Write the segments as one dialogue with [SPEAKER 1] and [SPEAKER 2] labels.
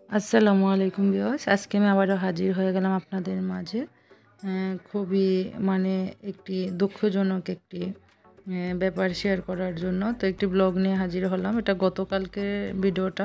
[SPEAKER 1] আসসালামু আলাইকুম ভিউয়ার্স, আজকে আমি আবারও হাজির হয়ে গেলাম আপনাদের মাঝে। খুবই মানে একটি দুঃখজনক একটি ব্যাপার শেয়ার করার জন্য। তো একটি ব্লগ নিয়ে হাজির হলাম। এটা গতকালকে ভিডিওটা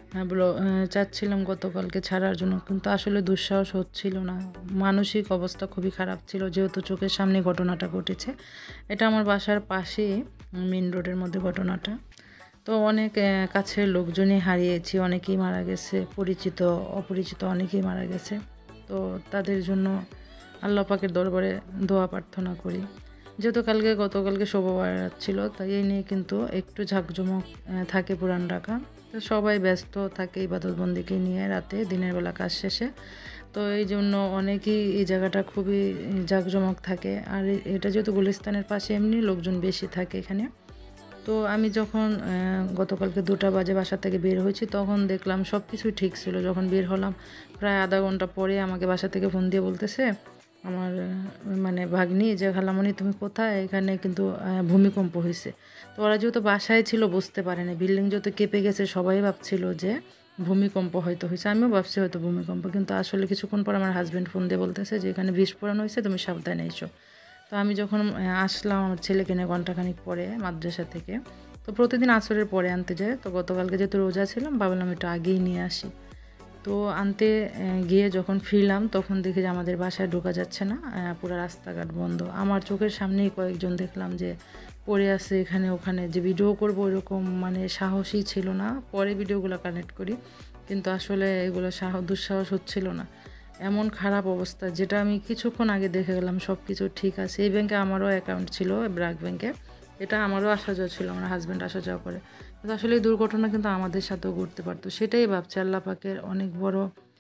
[SPEAKER 1] চাচ্ছিলাম গতকালকে ছাড়ার জন্য, কিন্তু আসলে দুঃসাহস হচ্ছিল না। মানসিক অবস্থা খুবই খারাপ ছিল, যেহেতু চোখের সামনে ঘটনাটা ঘটেছে। এটা আমার বাসার পাশেই, মেন রোডের মধ্যে ঘটনাটা। তো অনেক কাছের লোকজনই হারিয়েছি, অনেকেই মারা গেছে, পরিচিত অপরিচিত অনেকেই মারা গেছে। তো তাদের জন্য আল্লাহ পাকের দরবারে দোয়া প্রার্থনা করি। যেহেতু গতকালকে শোভ বারাত ছিল, তাই এই নিয়ে কিন্তু একটু ঝাঁকজমক থাকে পুরান ঢাকা। তো সবাই ব্যস্ত থাকে ইবাদতবন্দিকে নিয়ে রাতে, দিনের বেলা কাজ শেষে। তো এই জন্য অনেকেই এই জায়গাটা খুবই জাঁকজমক থাকে। আর এটা যেহেতু গুলিস্তানের পাশে, এমনি লোকজন বেশি থাকে এখানে। তো আমি যখন গতকালকে 2টা বাজে বাসা থেকে বের হয়েছি, তখন দেখলাম সব কিছুই ঠিক ছিল। যখন বের হলাম প্রায় আধা ঘন্টা পরে আমাকে বাসা থেকে ফোন দিয়ে বলতেছে আমার মানে ভাগ্নি, যে খালামণি তুমি কোথায়, এখানে কিন্তু ভূমিকম্প হয়েছে। তো ওরা যেহেতু বাসায় ছিল বুঝতে পারেনি, বিল্ডিং যেহেতু কেঁপে গেছে, সবাই ভাবছিল যে ভূমিকম্প হয়তো হয়েছে। আমিও ভাবছি হয়তো ভূমিকম্প, কিন্তু আসলে কিছুক্ষণ পর আমার হাজব্যান্ড ফোন দিয়ে বলতেছে যে এখানে বিস্ফোরণ হয়েছে, তুমি সাবধানে এসো। তো আমি যখন আসলাম আমার ছেলেকে নিয়ে ঘন্টাখানিক পরে মাদ্রাসা থেকে, তো প্রতিদিন আসরের পরে আনতে যায়। তো গতকালকে যেহেতু রোজা ছিলাম, ভাবলাম একটু আগেই নিয়ে আসি। তো আনতে গিয়ে যখন ফিরলাম, তখন দেখি যে আমাদের বাসায় ঢোকা যাচ্ছে না, পুরো রাস্তাঘাট বন্ধ। আমার চোখের সামনেই কয়েকজন দেখলাম যে পড়ে আছে এখানে ওখানে। যে ভিডিও করবো এরকম মানে সাহসই ছিল না। পরে ভিডিওগুলো কানেক্ট করি, কিন্তু আসলে এগুলো দুঃসাহস হচ্ছিল না। এমন খারাপ অবস্থা, যেটা আমি কিছুক্ষণ আগে দেখে গেলাম সব কিছু ঠিক আছে। এই ব্যাংকে আমারও অ্যাকাউন্ট ছিল, ব্র্যাক ব্যাংকে। এটা আমারও আসা যাওয়া ছিল, আমার হাজব্যান্ড আসা যাওয়া করে। কিন্তু আসলে এই দুর্ঘটনা কিন্তু আমাদের সাথেও ঘটতে পারতো। সেটাই ভাবছি, আল্লাহ পাকের অনেক বড়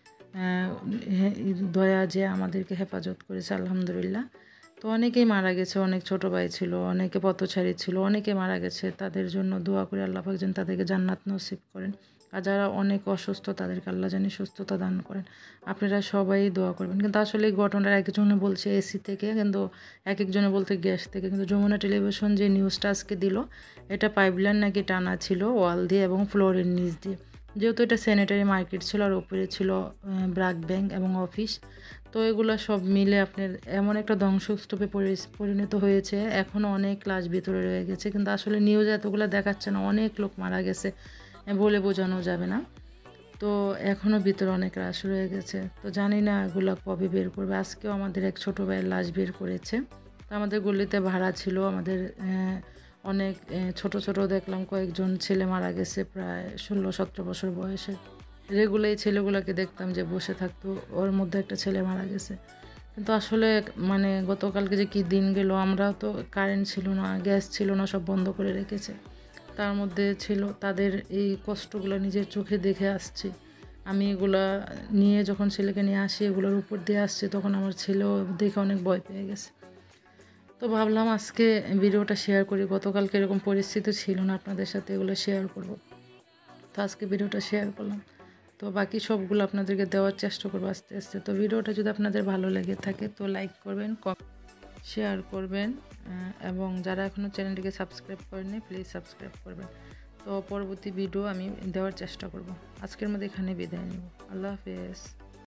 [SPEAKER 1] দয়া যে আমাদেরকে হেফাজত করেছে, আলহামদুলিল্লাহ। তো অনেকেই মারা গেছে, অনেক ছোট ভাই ছিল, অনেকে পথচারী ছিল, অনেকে মারা গেছে। তাদের জন্য দোয়া করে আল্লাহ পাক যেন তাদেরকে জান্নাত নসিব করেন। আর যারা অনেক অসুস্থ, তাদেরকে আল্লাহ জানি সুস্থতা দান করেন। আপনারা সবাই দোয়া করবেন। কিন্তু আসলে এই ঘটনাটা একজনে বলছে এসি থেকে, কিন্তু এক একজনে বলতে গ্যাস থেকে। কিন্তু যমুনা টেলিভিশন যে নিউজটা আজকে দিল, এটা পাইপলাইন নাকি টানা ছিল ওয়াল দিয়ে এবং ফ্লোরের নিচ দিয়ে। যেহেতু এটা স্যানিটারি মার্কেট ছিল, আর উপরে ছিল ব্র্যাক ব্যাংক এবং অফিস। তো এগুলো সব মিলে আপনার এমন একটা ধ্বংসস্তূপে পরিণত হয়েছে। এখনও অনেক লাশ ভিতরে রয়ে গেছে, কিন্তু আসলে নিউজে এতগুলো দেখাচ্ছে না। অনেক লোক মারা গেছে, বলে বোঝানো যাবে না। তো এখনও ভিতরে অনেক লাশ রয়ে গেছে। তো জানি না এগুলো কবে বের করবে। আজকেও আমাদের এক ছোটো ভাইয়ের লাশ বের করেছে। তো আমাদের গলিতে ভাড়া ছিল, আমাদের অনেক ছোট ছোট দেখলাম কয়েকজন ছেলে মারা গেছে, প্রায় 16-17 বছর বয়সে। রেগুলার এই ছেলেগুলোকে দেখতাম যে বসে থাকতো, ওর মধ্যে একটা ছেলে মারা গেছে। কিন্তু আসলে মানে গতকালকে যে কী দিন গেল, আমরা তো কারেন্ট ছিল না, গ্যাস ছিল না, সব বন্ধ করে রেখেছে। তার মধ্যে ছিল তাদের এই কষ্টগুলো নিজের চোখে দেখে আসছি। আমি এগুলা নিয়ে যখন ছেলেকে নিয়ে আসি, এগুলোর উপর দিয়ে আসছি, তখন আমার ছেলেও দেখে অনেক ভয় পেয়ে গেছে। তো ভাবলাম আজকে ভিডিওটা শেয়ার করি। গতকালকে এরকম পরিস্থিতি ছিল না, আপনাদের সাথে এগুলো শেয়ার করব। তো আজকে ভিডিওটা শেয়ার করলাম। তো বাকি সবগুলো আপনাদেরকে দেওয়ার চেষ্টা করবো আস্তে আস্তে। তো ভিডিওটা যদি আপনাদের ভালো লেগে থাকে, তো লাইক করবেন, শেয়ার করবেন, এবং যারা এখনও চ্যানেলটিকে সাবস্ক্রাইব করেননি, প্লিজ সাবস্ক্রাইব করবেন। তো পরবর্তী ভিডিও আমি দেওয়ার চেষ্টা করব। আজকের মধ্যে এখানে বিদায় নেব। আল্লাহ হাফেজ।